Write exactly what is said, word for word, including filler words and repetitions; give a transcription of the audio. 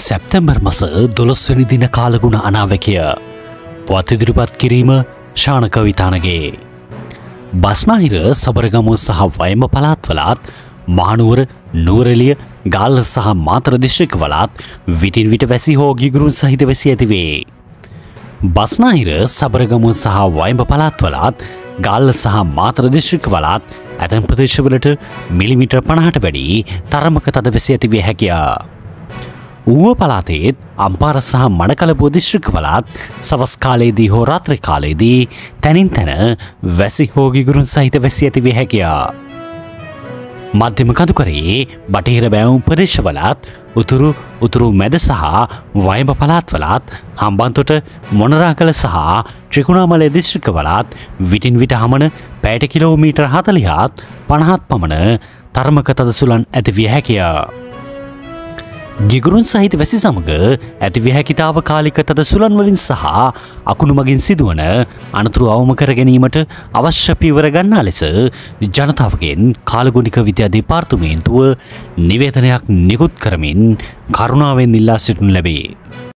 සැප්තැම්බර් මස දොළොස්වැනි දින කාලගුණ අනාවැකිය පුවත් ඉදිරිපත් කිරීම ශානක විතානගේ බස්නාහිර සබරගමුව සහ වයඹ පළාත්වලත් මහනුවර නුවරඑළිය ගාල්ල සහ මාතර දිස්ත්‍රික්කවලත් විටින් විට වැසි හෝ ගිගුරුන් සහිත වැසි ඇතිවේ. බස්නාහිර සබරගමුව සහ වයඹ පළාත්වලත් ගාල්ල සහ මාතර දිස්ත්‍රික්කවලත් ඇතැම් ප්‍රදේශවලට මිලිමීටර් පනහට වැඩි තරමක තද වැසි ඇතිවිය හැකිය. ඌව පළාතේත් අම්පාර සහ මඩකලපුව දිස්ත්‍රික්කවලත් සවස් කාලයේදී හෝ රාත්‍රී කාලයේදී තැනින් තැන වැසි හෝ ගිගුරුන් සහිත වැසි ඇතිවිය හැකිය. මධ්‍යම කඳුකරයේ බටහිර බැවුම් ප්‍රදේශවලත් උතුරු උතුරු මැද සහ වයඹ පළාත්වලත් හම්බන්තොට මොනරාගල සහ ත්‍රිකුණාමලය දිස්ත්‍රික්කවලත් විටින් විට හමන පැයට කිලෝමීටර් හතළිහත් පනහත් පමණ තරමක තද සුළං ඇතිවිය හැකිය. ගිගුරුන් සහිත වැසි සමග ඇතිවිය හැකි තාවකාලික තද සුළං වලින් සහ අකුණු මගින් සිදුවන අනතුරු අවම කර ගැනීමට අවශ්‍ය පියවර ගන්නා ලෙස ජනතාවගෙන් කාලගුණික විද්‍යා දෙපාර්තමේන්තුව නිවේදනයක් නිකුත් කරමින් කරුණාවෙන් ඉල්ලා සිටිනු ලැබේ.